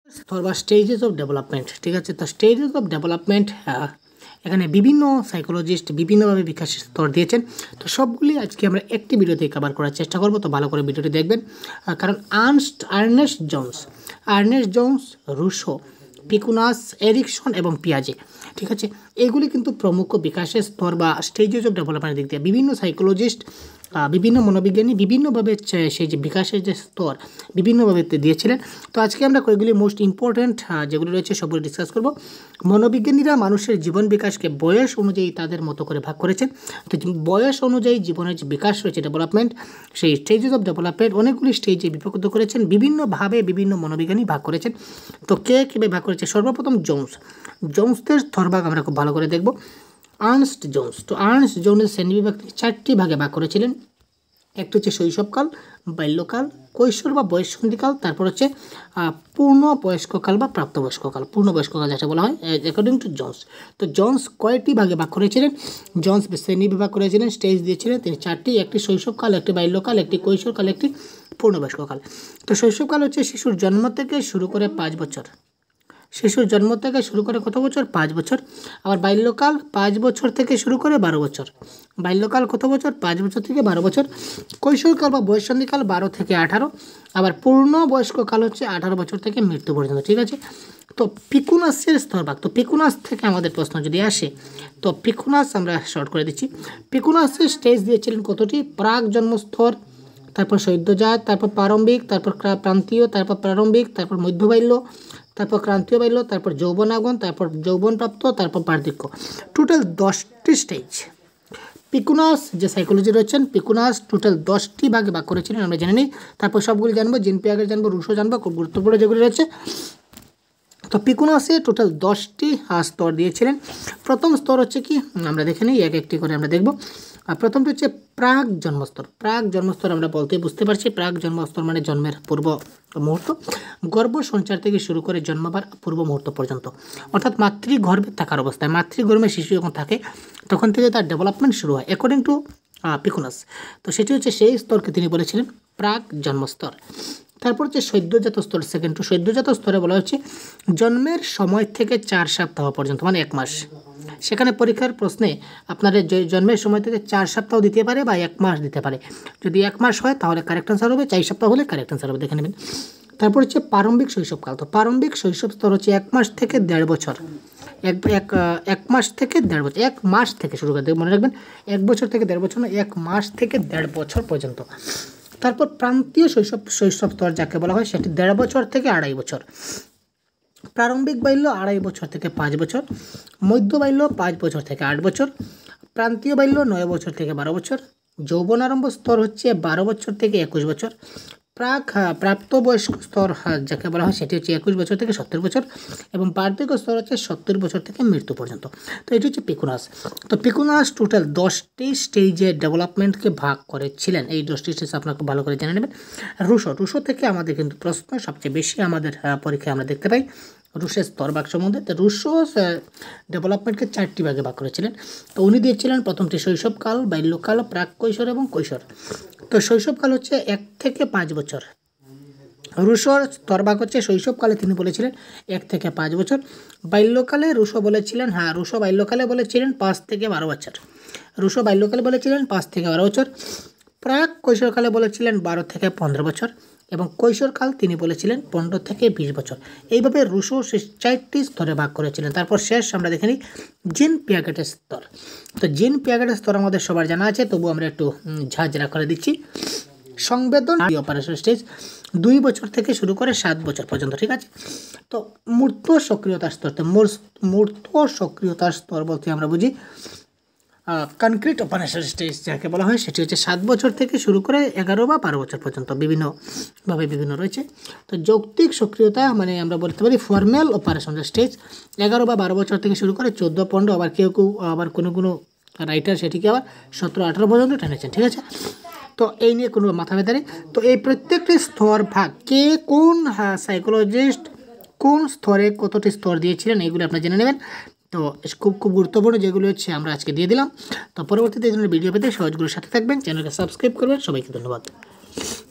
স্তর বা stages of development, ঠিক আছে। তো স্টেজেস অফ ডেভেলপমেন্ট এখানে বিভিন্ন সাইকোলজিস্ট বিভিন্নভাবে বিকাশের স্তর দিয়েছেন। তো সবগুলি আজকে আমরা একটি ভিডিওতে কভার করার চেষ্টা করব। তো ভালো করে ভিডিওটি দেখবেন, কারণ আর্নেস্ট জোন্স, রুশো, পিকুনাস, এরিকসন এবং পিয়াজে, ঠিক আছে, এগুলি কিন্তু প্রমুখ বিকাশের স্তর বা স্টেজেস অফ ডেভেলপমেন্টের দিক দিয়ে বিভিন্ন সাইকোলজিস্ট, বিভিন্ন মনোবিজ্ঞানী বিভিন্নভাবে সেই যে বিকাশের যে স্তর বিভিন্নভাবে দিয়েছিলেন। তো আজকে আমরা কয়েকগুলি মোস্ট ইম্পর্ট্যান্ট যেগুলি রয়েছে সবগুলো ডিসকাস করব। মনোবিজ্ঞানীরা মানুষের জীবন বিকাশকে বয়স অনুযায়ী তাদের মতো করে ভাগ করেছেন। তো বয়স অনুযায়ী জীবনের যে বিকাশ রয়েছে ডেভেলপমেন্ট, সেই স্টেজেস অফ ডেভেলপমেন্ট অনেকগুলি স্টেজে বিভক্ত করেছেন, বিভিন্নভাবে বিভিন্ন মনোবিজ্ঞানী ভাগ করেছেন। তো কে কীভাবে ভাগ করেছে? সর্বপ্রথম জোন্সদের স্তরভাগ আমরা খুব ভালো করে দেখব। আর্নস্ট জোন্স, তো আর্নস্ট জোন্সের শ্রেণীবিভাগ চারটি ভাগে ভাগ করেছিলেন। একটা হচ্ছে শৈশবকাল, বাল্যকাল, কৈশোর বা বয়ঃসন্ধিকাল, তারপর হচ্ছে পূর্ণবয়স্ককাল বা প্রাপ্তবয়স্ককাল, পূর্ণবয়স্ককাল যেটা বলা হয় অ্যাকর্ডিং টু জোন্স। তো জোন্স কয়টি ভাগে ভাগ করেছিলেন? জোন্স শ্রেণী বিভাগ করেছিলেন, স্টেজ দিয়েছিলেন তিনি চারটি, একটি শৈশবকাল, একটি বাল্যকাল, একটি কৈশোরকাল, একটি পূর্ণবয়স্ককাল। তো শৈশবকাল হচ্ছে শিশুর জন্ম থেকে শুরু করে 5 বছর, শিশুর জন্ম থেকে শুরু করে কত বছর? 5 বছর। আবার বাল্যকাল 5 বছর থেকে শুরু করে 12 বছর, বাল্যকাল কত বছর? 5 বছর থেকে 12 বছর। কৈশোরকাল বা বয়ঃসন্ধিকাল 12 থেকে 18, আবার পূর্ণবয়স্ককাল হচ্ছে 18 বছর থেকে মৃত্যু পর্যন্ত, ঠিক আছে। তো পিকুনাসের স্তরভাগ, তো পিকুনাস থেকে আমাদের প্রশ্ন যদি আসে, তো পিকুনাস আমরা শর্ট করে দিচ্ছি। পিকুনাসের স্টেজ দিয়েছিলেন কতটি? প্রাক জন্মস্তর, তারপর সদ্যজাত, তারপর প্রারম্ভিক, তারপর প্রান্তীয়, তারপর প্রারম্ভিক, তারপর মধ্যবাল্য, তারপর ক্রান্তীয় বাল্য, তারপর যৌবন আগমন, তারপর যৌবনপ্রাপ্ত, তারপর বার্ধক্য। টোটাল 10টি স্টেজ পিকুনাস যে সাইকোলজি রয়েছেন, পিকুনাস টোটাল 10টি ভাগে ভাগ করেছিলেন, আমরা জেনে নিই। তারপর সবগুলি জানবো, জিন পিয়াগের জানবো, রুশো জানবো, খুব গুরুত্বপূর্ণ যেগুলি রয়েছে। তো পিকুনাসে টোটাল 10টি স্তর দিয়েছিলেন। প্রথম স্তর হচ্ছে কি, আমরা দেখে নিই এক একটি করে আমরা দেখব। প্রথমটি হচ্ছে প্রাক জন্মস্তর। প্রাক জন্মস্তর আমরা বলতে বুঝতে পারছি, প্রাক জন্মস্তর মানে জন্মের পূর্ব মুহূর্ত, গর্ভ সঞ্চার থেকে শুরু করে জন্মাবার পূর্ব মুহূর্ত পর্যন্ত, অর্থাৎ মাতৃগর্ভে থাকার অবস্থায়, মাতৃগর্ভে শিশু যখন থাকে তখন থেকে তার ডেভেলপমেন্ট শুরু হয় অ্যাকর্ডিং টু পিকুনাস। তো সেটি হচ্ছে সেই স্তরকে তিনি বলেছিলেন প্রাক জন্মস্তর। তারপর হচ্ছে সদ্যজাত স্তর, সেকেন্ড টু সদ্যজাত স্তরে বলা হচ্ছে জন্মের সময় থেকে 4 সপ্তাহ পর্যন্ত, মানে 1 মাস। সেখানে পরীক্ষার প্রশ্নে আপনাদের জন্মের সময় থেকে 4 সপ্তাহ দিতে পারে বা 1 মাস দিতে পারে। যদি 1 মাস হয় তাহলে কারেক্ট আনসার হবে, 4 সপ্তাহ হলে কারেক্ট আনসার হবে, দেখে নেবেন। তারপর হচ্ছে প্রারম্ভিক শৈশবকাল। তো প্রারম্ভিক শৈশব স্তর হচ্ছে 1 মাস থেকে 1.5 বছর, 1 মাস থেকে 1.5 বছর, 1 মাস থেকে শুরু করে, মনে রাখবেন 1 বছর থেকে 1.5 বছর না, 1 মাস থেকে 1.5 বছর পর্যন্ত। তারপর প্রান্তীয় শৈশব স্তর যাকে বলা হয় সেটি 1.5 বছর থেকে 2.5 বছর। প্রারম্ভিক বাল্য 2.5 বছর থেকে 5 বছর, মধ্য বাল্য 5 বছর থেকে 8 বছর, প্রান্তীয় বাল্য 9 বছর থেকে 12 বছর, যৌবন আরম্ভ স্তর হচ্ছে 12 বছর থেকে 21 বছর, প্রাপ্তবয়স্ক স্তর যাকে বলা হয় সেটি হচ্ছে 21 বছর থেকে 70 বছর, এবং বার্ধক্য স্তর হচ্ছে 70 বছর থেকে মৃত্যু পর্যন্ত। তো এটি হচ্ছে পিকুনাস। তো পিকুনাস টোটাল 10টি স্টেজে ডেভেলপমেন্টকে ভাগ করেছিলেন। এই 10টি স্টেজ আপনাকে ভালো করে জেনে নেবেন। রুশো থেকে আমাদের কিন্তু প্রশ্ন সবচেয়ে বেশি আমাদের পরীক্ষায় আমরা দেখতে পাই রুশের স্তরভাগ সম্বন্ধে। তো রুশো ডেভেলপমেন্টকে 4টি ভাগে ভাগ করেছিলেন। তো উনি দিয়েছিলেন প্রথমটি শৈশবকাল, বাল্যকাল, প্রাক কৈশোর এবং কৈশোর। তো শৈশবকাল হচ্ছে 1 থেকে 5 বছর। রুশোর স্তরভাগ হচ্ছে শৈশবকালে তিনি বলেছিলেন 1 থেকে 5 বছর। বাল্যকালে রুশো বলেছিলেন, রুশো বাল্যকালে বলেছিলেন 5 থেকে 12 বছর। রুশো বাল্যকালে বলেছিলেন 5 থেকে 12 বছর। প্রাক কৈশোরকালে বলেছিলেন 12 থেকে 15 বছর, এবং কৈশোরকাল তিনি বলেছিলেন 15 থেকে 20 বছর। এইভাবে রুশো 4টি স্তরে ভাগ করেছিলেন। তারপর শেষ আমরা দেখে নিই জিন পিয়াগেটের স্তর। তো জিন পিয়াগেটের স্তর আমাদের সবার জানা আছে, তবু আমরা একটু ঝাঁঝরা করে দিচ্ছি। সংবেদন অপারেশন স্টেজ 2 বছর থেকে শুরু করে 7 বছর পর্যন্ত, ঠিক আছে। তো মূর্ত সক্রিয়তার স্তর, তো মূর্ত সক্রিয়তার স্তর বলতে আমরা বুঝি কনক্রিট অপারেশন স্টেজ যাকে বলা হয় সেটি হচ্ছে 7 বছর থেকে শুরু করে 11 বা 12 বছর পর্যন্ত, বিভিন্নভাবে বিভিন্ন রয়েছে। তো যৌক্তিক সক্রিয়তা মানে আমরা বলতে পারি ফর্মাল অপারেশন স্টেজ 11 বা 12 বছর থেকে শুরু করে 14-15, আবার কেউ আবার কোনো রাইটার সেটিকে আবার 17-18 পর্যন্ত টেনেছেন, ঠিক আছে। তো এই নিয়ে কোনো মাথা ব্যথা নেই। তো এই প্রত্যেকটি স্তর ভাগ কে কোন সাইকোলজিস্ট কোন স্তরে কতটি স্তর দিয়েছিলেন এইগুলো আপনারা জেনে নেবেন। তো খুব গুরুত্বপূর্ণ যেগুলো হচ্ছে আমরা আজকে দিয়ে দিলাম। তো পরবর্তীতে এই ধরনের ভিডিও পেতে সহজগুলোর সাথে থাকবেন, চ্যানেলকে সাবস্ক্রাইব করবেন। সবাইকে ধন্যবাদ।